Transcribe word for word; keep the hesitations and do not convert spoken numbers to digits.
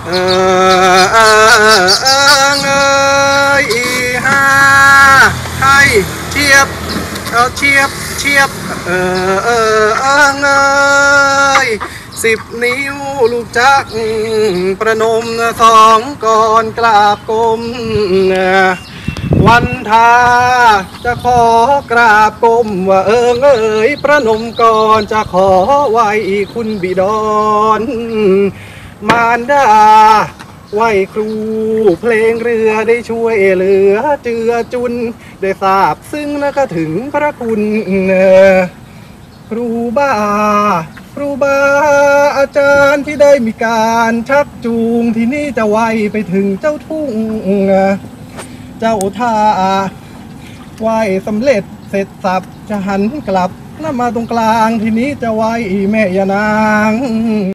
เออเออเออเงยฮาให้เชียบเอาเชียบเชียบเออเออเออเงยสิบนิ้วลูกจักประนมสองก่อนกราบกรมวันทาจะขอกราบกรมว่าเอิงเอ๋ยประนมก่อนจะขอไหวคุณบิดรมารดาไหวครูเพลงเรือได้ช่วยเหลือเจือจุนได้ทราบซึ่งแล้วก็ถึงพระคุณครูบาครูบาอาจารย์ที่ได้มีการชักจูงที่นี่จะไหวไปถึงเจ้าทุ่งเจ้าท่าไหวสำเร็จเสร็จสับจะหันกลับแล้วมาตรงกลางทีนี้จะไหวแม่ยานาง